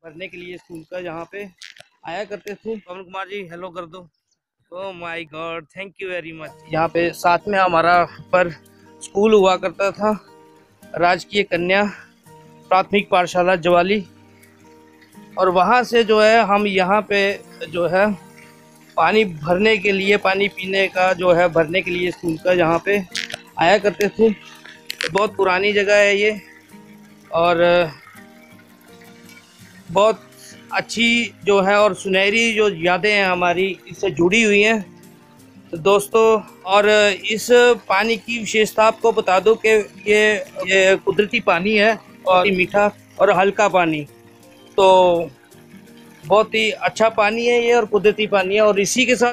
भरने के लिए स्कूल का, जहाँ पे आया करते थे। पवन कुमार जी हेलो कर दो। Oh my God, thank you very much. यहाँ पे साथ में हमारा पर स्कूल हुआ करता था, राजकीय कन्या प्राथमिक पाठशाला जवाली। और वहाँ से जो है हम यहाँ पे जो है पानी भरने के लिए, पानी पीने का जो है भरने के लिए स्कूल का, जहाँ पे आया करते थे। बहुत पुरानी जगह है ये, और बहुत अच्छी जो है और सुनहरी जो यादें हैं हमारी इससे जुड़ी हुई हैं। तो दोस्तों, और इस पानी की विशेषता आपको बता दूं कि ये कुदरती पानी है और मीठा और हल्का पानी। तो बहुत ही अच्छा पानी है ये, और कुदरती पानी है। और इसी के साथ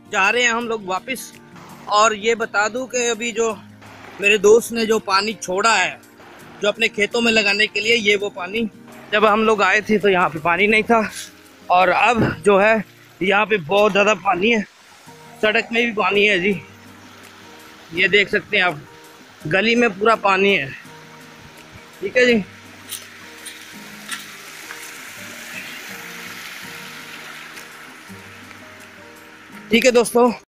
जा रहे हैं हम लोग वापस। और ये बता दूं कि अभी जो मेरे दोस्त ने जो पानी छोड़ा है जो अपने खेतों में लगाने के लिए, ये वो पानी, जब हम लोग आए थे तो यहाँ पे पानी नहीं था, और अब जो है यहाँ पे बहुत ज़्यादा पानी है। सड़क में भी पानी है जी, ये देख सकते हैं आप, गली में पूरा पानी है। ठीक है जी। ठीक है दोस्तों।